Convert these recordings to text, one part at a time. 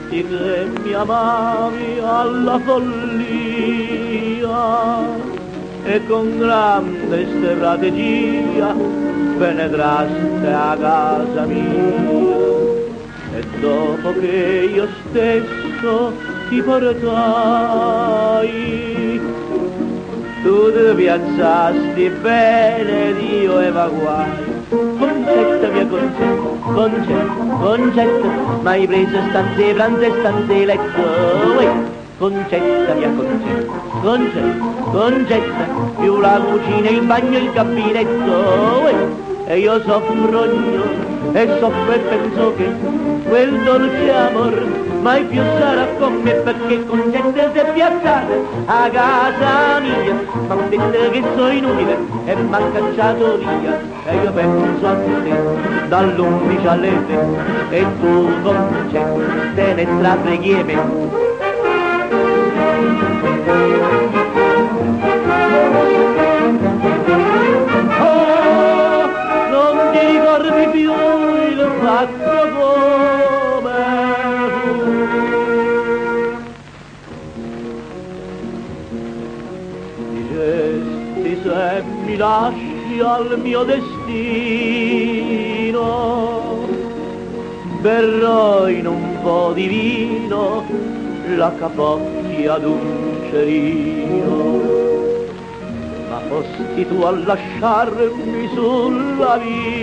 dirti che mi amavi alla follia e con grande strategia penetraste a casa mia. E dopo che io stesso ti portai, tu ti piazzasti bene, Dio evacuai. Concetta mia concetta, m'hai preso stanze pranzo e stanze letto. Concetta mia concetta, più la cucina, il bagno, il gabinetto. E io soffro e soffro e penso che quel dolce amor mai più sarà con me, perché Concetta si è piazzata a casa mia, m'han detto che sono inutile e m'han cacciato via. E io penso a te dall'11 alle 3 e tu Concetta te ne strapreghi me. Più il fatto come fu. Dicesti se mi lasci al mio destino, berrò in un po' di vino la capocchia d'un cerino. Ma fosti tu a lasciarmi sulla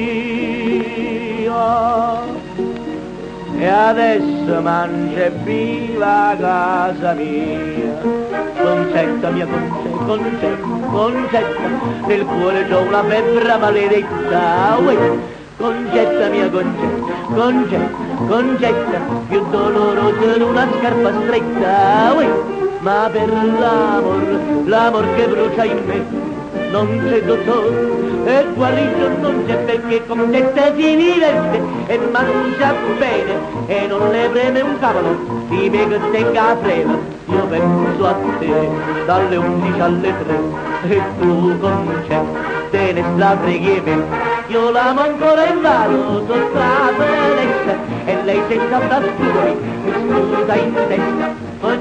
via e adesso mangia e viva a casa mia. Concetta mia concetta, nel cuore c'ho una febbre maledetta. Concetta mia concetta, più dolorosa di una scarpa stretta. Ma per l'amor che brucia in me, non c'è dottore e guarigione non c'è, perché Concetta si diverte e mangia bene e non le preme un cavolo di me che tenga frena. Io penso a te dalle 11 alle 3 e tu Concetta te ne strapreghi me. Io l'amo ancora in vado sotto la finestra e lei senza trascurmi mi sputa in testa.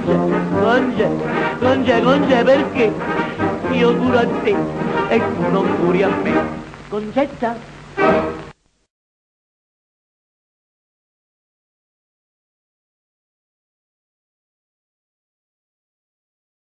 Concetta, perché io curo a te e tu non curi a me. Concetta?